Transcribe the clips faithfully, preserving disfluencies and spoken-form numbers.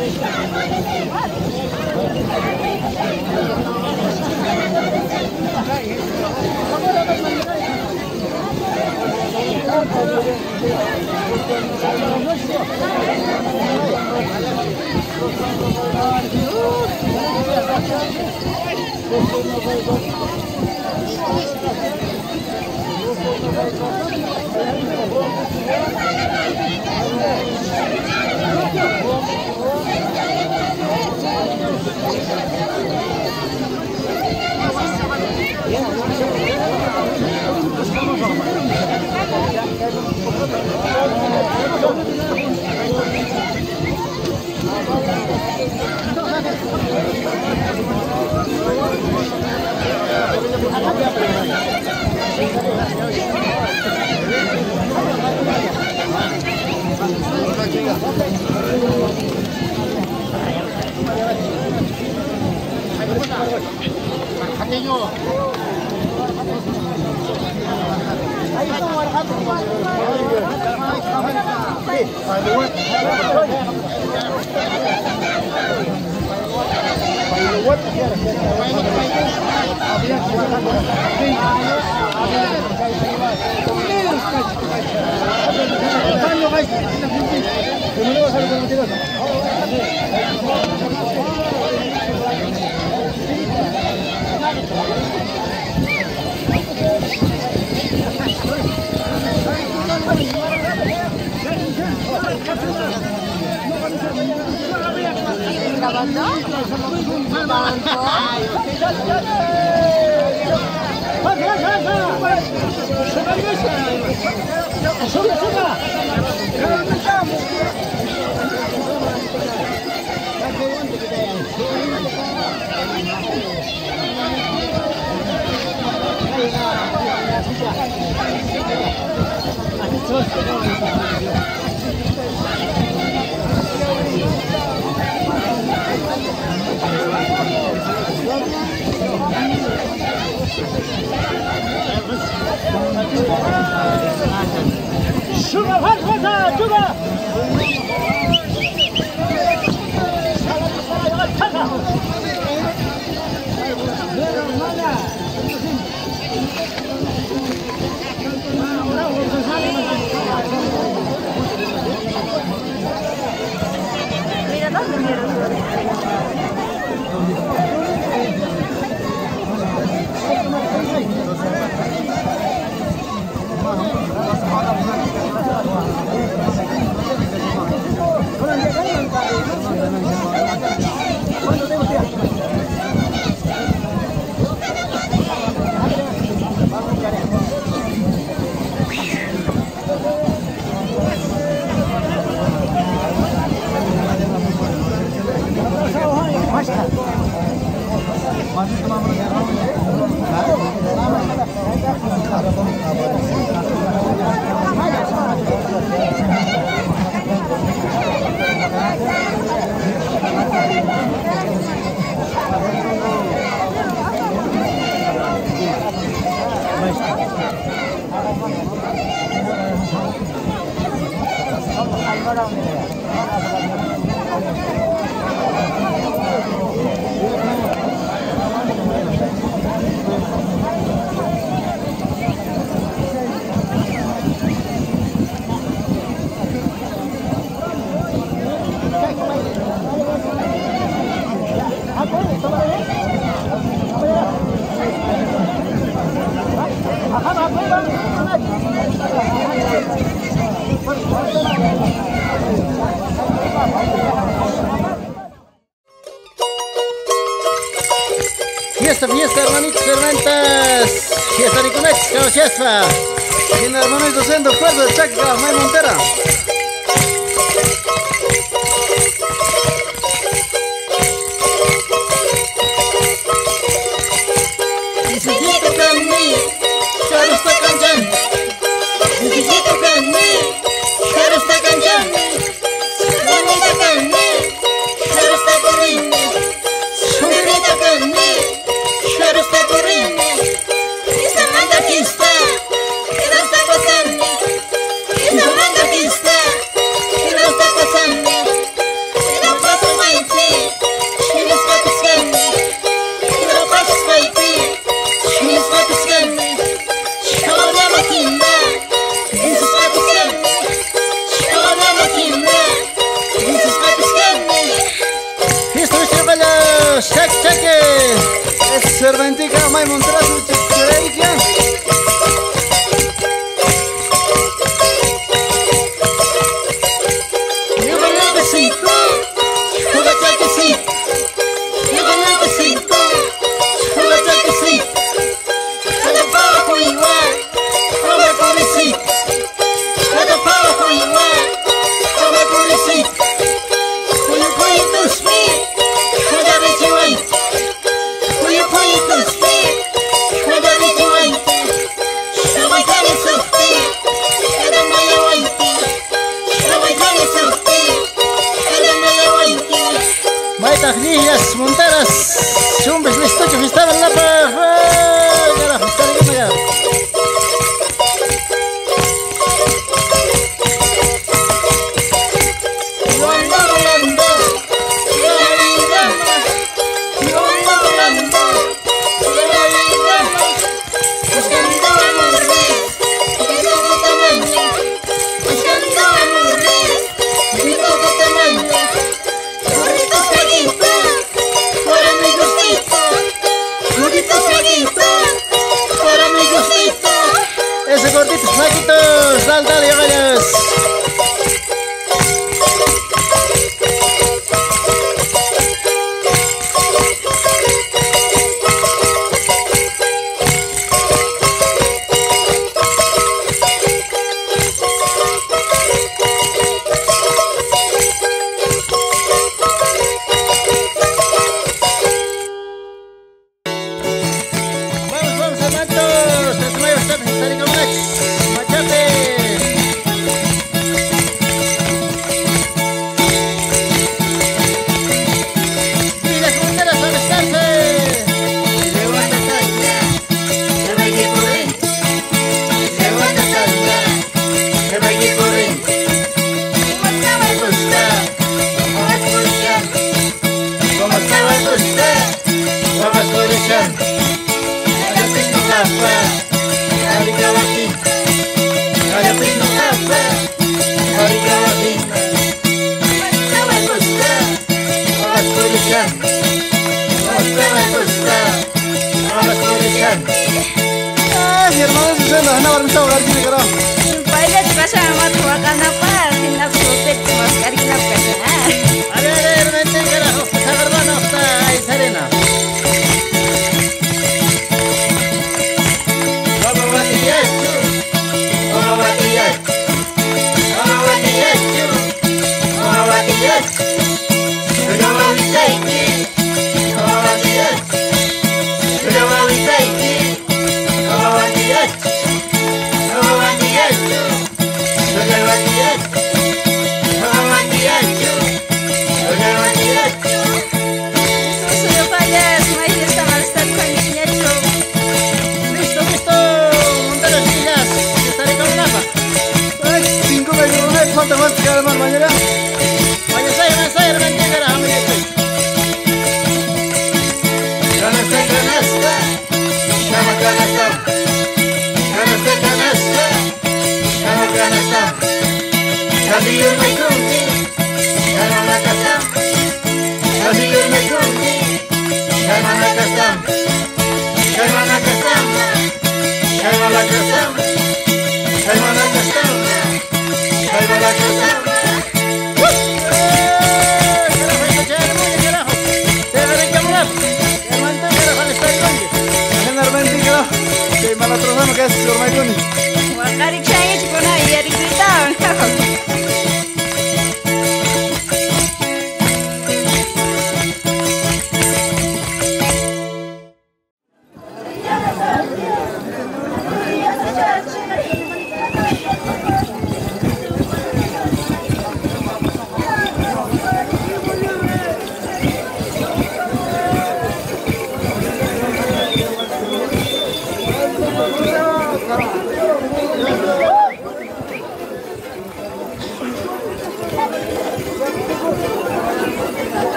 Fiesta, fiesta, hermanitos, hermanitas. Fiesta Nicomex, caballesfa. Bien, hermanos docentes, fuerza de Chaca, May Montera. Visijito kami, Sharusta Kanjan. Visijito kami, Sharusta Kanjan. Bonita kami, Sharusta Kurini. Bonita kami, Sharusta Kurini. Esta manda pista, Sharusta Kosani. Esta manda pista. Shak Shake. Es serventica, May Montera, su chicharica. Yo gané que sí, juega que sí. Yo gané que sí, juega que sí. Cada pavo igual, juega por sí. Cada pavo igual, juega por sí. Cuyo cuyo sí, juega de chihuahua. Cuyo cuyo sí, juega de chihuahua. Shawai kani sufti, cada maya waiti. Shawai kani sufti. May tagnillas, monteras. Chumbes listucho, estaban la pa. Carajo, está bien allá. Yo ando volando, yo la vida. Yo ando volando, yo la vida. Buscando amores, de todo tamaño. Buscando amores, de todo tamaño. Gorditos caguitos, para mi gustito. Gorditos caguitos, para mi gustito. Ese gorditos, flaquitos. Dale, dale, vayas. Vamos, vamos, hermanos. Tres mayos, están históricos, machate. Y las monteras van a estarse. Levanta talla, se va a ir por ahí. Levanta talla, se va a ir por ahí. Como te va a gustar, vamos a escuchar. Como te va a gustar, vamos a escuchar. Ada pisno apa, hari kawaki. Ada pisno apa, hari kawaki. Como te va a gustar, vamos a escuchar. Como te va a gustar, vamos a escuchar. Ay, hermano, se suena, no, ahora me está ahogando, tiene carajo. Paella casa amat wakana pa kina protek mas karina casa. A ver, a ver, vente, carajo. Esa verdad está ahí serena. Vamos a batillacho, vamos a batillacho, vamos a batillacho, vamos a batillacho. Yo voy a bitaiki, vamos a batillacho. Yo voy a bitaiki, vamos a batillacho, vamos a batillacho. Yo voy a batillacho, vamos a batillacho, yo voy a batillacho. Susu payas mai está mal estar con niño. Listo, listo. Monteras, chillas. Estaré con una pa. Ay, cinco me llevo, no falta más que cada más mañana. Vaya, saya, vaya, saya, vente, carajo, mira esto. Canasta, canasta, llama canasta. Canasta, canasta, llama canasta. Cabillo me cundi, llama la casa. Cabillo me cundi, llama la casa. Llama la casa, llama la casa. Llama la casa, llama la casa. Que malatrozano que es, señor Maiconi. Wakari chai chikona yeri gritaban.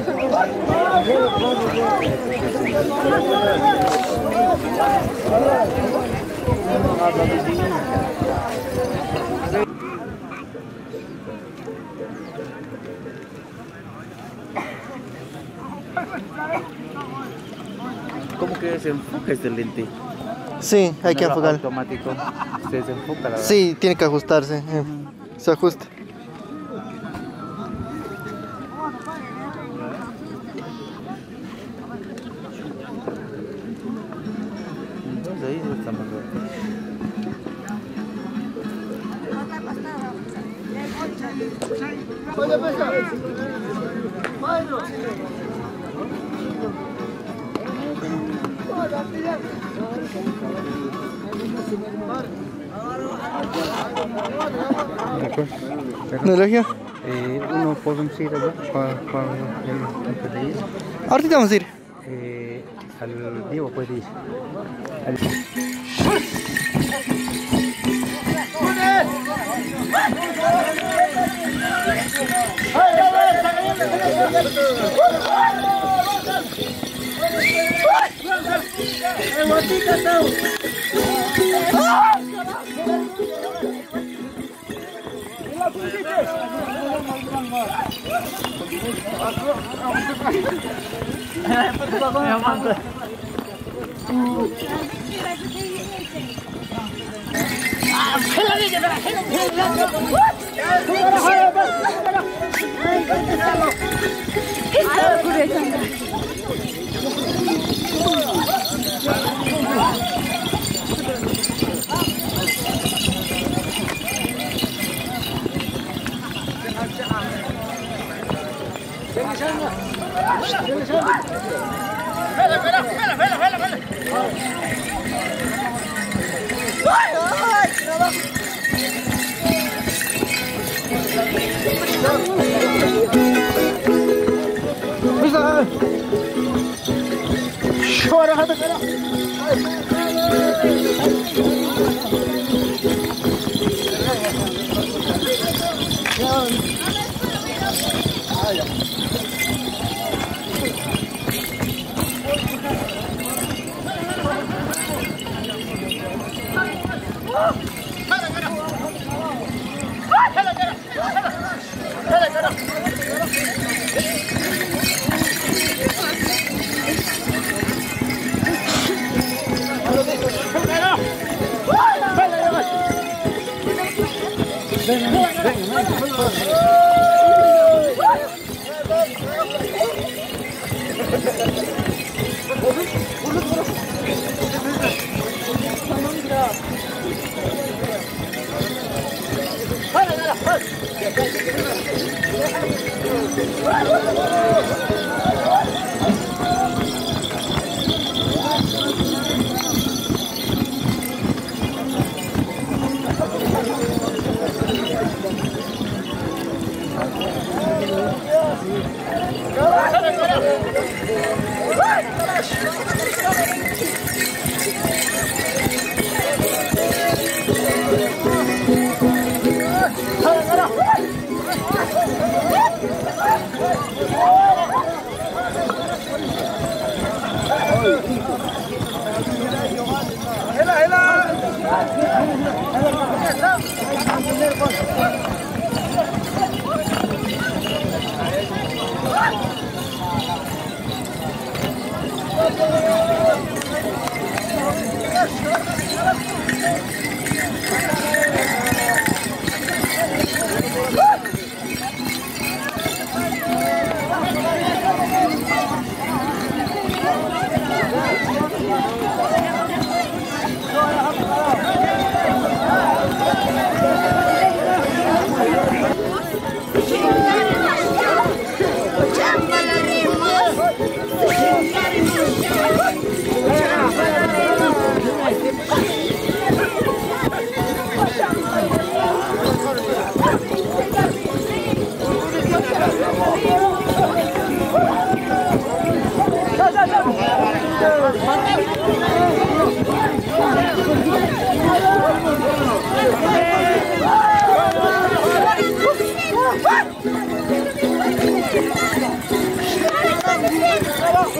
¿Cómo que se enfoca este lente? Sí, hay que No, enfocar. automático. Se desenfoca la verdad. Sí, tiene que ajustarse. eh, Se ajusta. Entonces ahí está mejor. ¿No elogio? Eh, uno podemos ir allá para, para el antes de ir. Ahorita vamos a ir. Eh, al Diego puede ir. Al...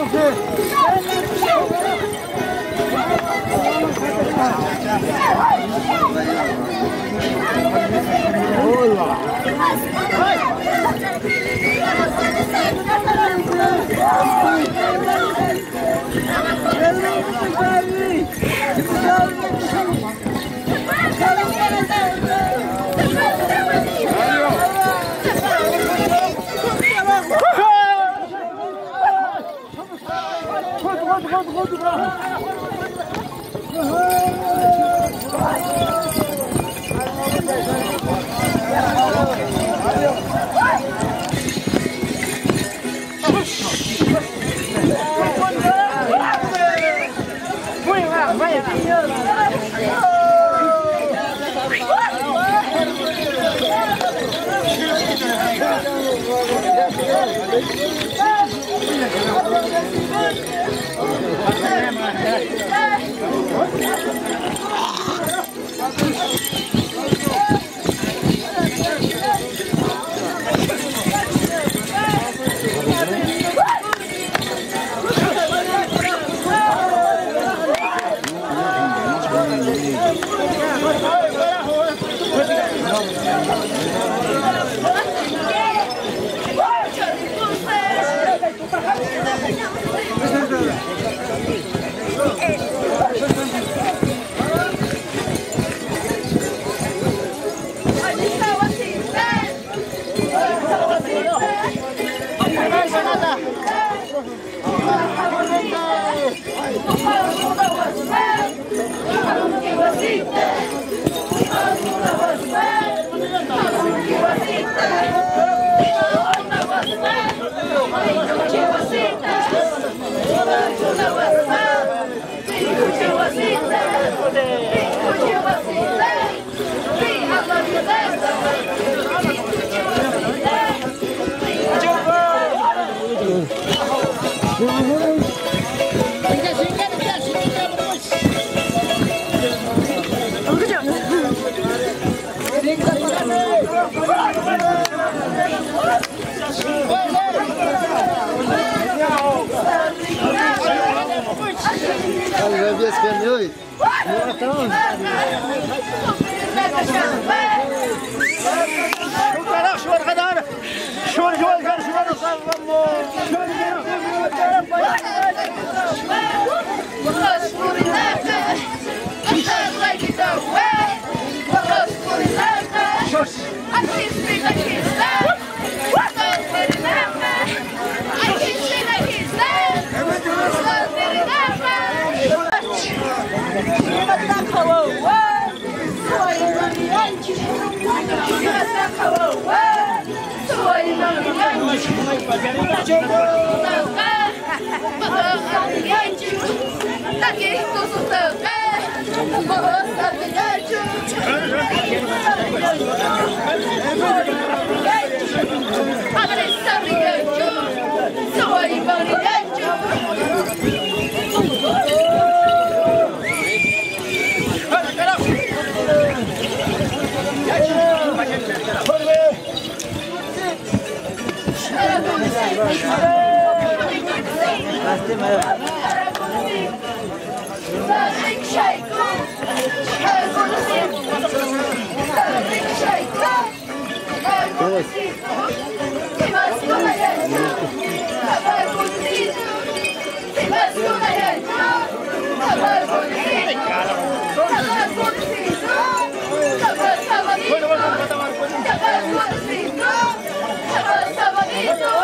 Sabadito,